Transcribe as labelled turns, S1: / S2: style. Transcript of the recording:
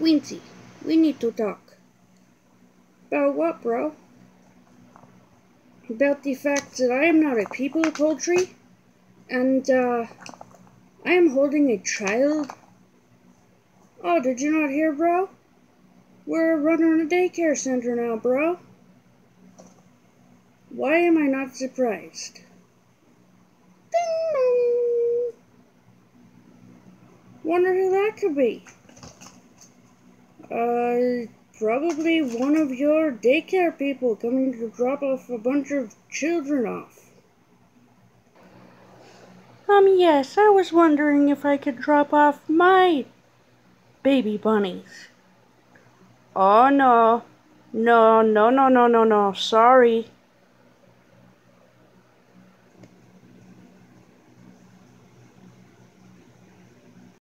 S1: Quincy, we need to talk. About what, bro? About the fact that I am not a people poultry, and, I am holding a child? Oh, did you not hear, bro? We're running a daycare center now, bro. Why am I not surprised? Ding dong! Wonder who that could be. Probably one of your daycare people coming to drop off a bunch of children off. Yes, I was wondering if I could drop off my baby bunnies. Oh, no. No, sorry.